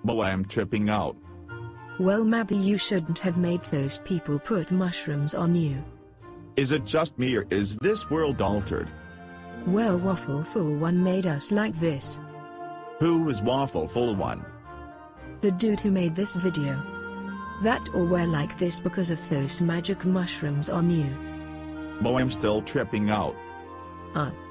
But I'm tripping out. Well, maybe you shouldn't have made those people put mushrooms on you. Is it just me or is this world altered? Well, Waffleful One made us like this. Who is Waffleful One? The dude who made this video. That or we're like this because of those magic mushrooms on you. But I'm still tripping out.